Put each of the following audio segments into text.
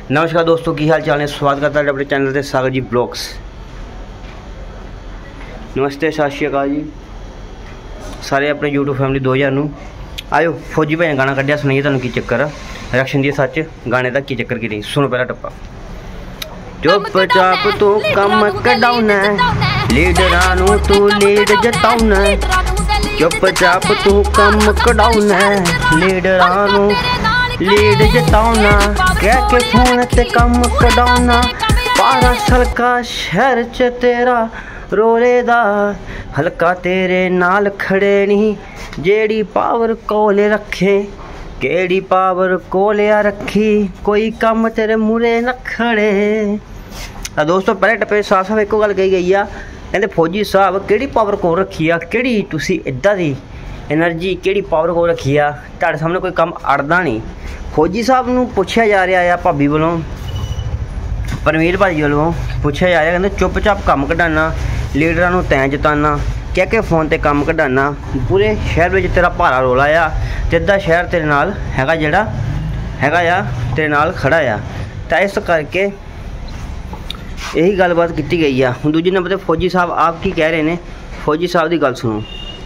नमस्कार दोस्तों, की हाल चाल है। स्वागत करता है अपने चैनल से सागर जी ब्लॉग्स। नमस्ते, सत श्री अकाल जी सारे अपने यूट्यूब फैमिली 2000 नूं। आयो फौजी भाई ने गाना कढ़िया, सुनाइए तुहानूं की चक्कर रिएक्शन दी सच गाने का की चक्कर की नहीं। सुनो पहला टप्पा। चुप चाप तू कम कढाउना, लीडरां नूं तू लीड जताउना। चुप चाप तू कम कढाउना, लीडरां नूं लीड जताउना। कह के फोन ते कम कढाउना, पारा सलका शहर च तेरा रोले दा। हल्का तेरे नाल खड़े नहीं, जेड़ी पावर कोले रखे। केड़ी पावर कोलिया रखी, कोई कम तेरे मुरे न खड़े। तो दोस्तों पहले टप्पे साफ साफ एको गल कही गई आ, कहते फौजी साहब केड़ी पावर कोल रखी आ, केड़ी तुसी इदां दी एनर्जी केड़ी पावर कोल रखी आ, तुहाडे सामने कोई कम अड़दा नहीं। फौजी साहब नूं पुछया जा रहा है भाभी वालों, परमीर भाजी वालों पुछया जा रहा, कहते चुप चाप कम कढाना, लीडरां नूं तैं जताना, कह के फोन ते कम कढाना। पूरे शहर में तेरा भारा रोला आ, जिद्दां शहर तेरे नाल हैगा, जिहड़ा हैगा आ तेरे नाल खड़ा आ। तो इस करके यही गलबात की गई आ। हुण दूजे नंबर ते फौजी साहब आप की कह रहे हैं, फौजी साहब की गल सुनो।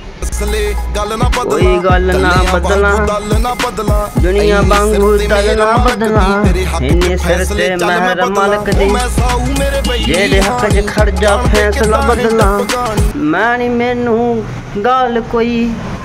कोई गल ना बदला, दुनिया वांगू तल ना बदला। इन्ने सिर ते महर मालक दी, जेड़े हक च खड़ जा फैसला बदला। मैं नी मैनू गल कोई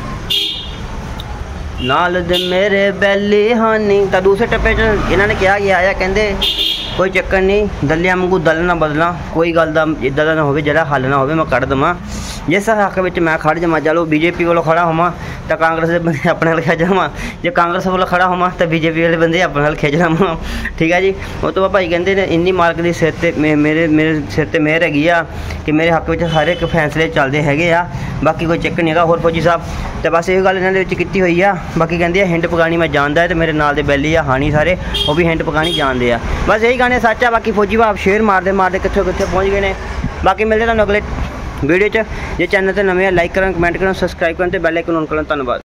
नाल दे मेरे बैली हानी। तो दूसरे टप्पे च इन्होंने कहा गया है, कहते कोई चक्कर नहीं, दलिया वांगू दल ना बदला। कोई गल दा इदां दा ना होवे जेड़ा हल ना होवे, मैं कढ़ देवां। जिस हक में मैं खड़ जावां, चलो बीजेपी वालों खड़ा होवां तो कांग्रेस के बंदे अपने हल खिंच लवां, जो कांग्रेस वालों खड़ा होवां तो बीजेपी वाले बंदे अपने हल खिंच लवां। ठीक है जी। उस तो बाद भाई कहते हैं इन्नी मालक की सिर ते मेरे सिर ते मेहर हैगी आ कि मेरे हक में हर एक फैसले चलते हैगे आ। बाकी कोई चक्कर नहीं है होर फौजी साहब। तो बस ये गल इन्होंने की हुई आ। बाकी कहते हैं हिंट पकानी मैं जानता है, तो मेरे नाल दे बैली आ हानी सारे, वो भी हिंट पकानी जानते हैं। बस यही गाने सच आ। बाकी फौजी भाव शेयर मारते मारते कितों कितने पहुँच गए हैं। बाकी मिलते हैं अगले वीडियो च। जे चैनल पर नवे लाइक करें, कमेंट करें, सबसक्राइब करें, तो बैल आइकन ऑन करें। धन्यवाद।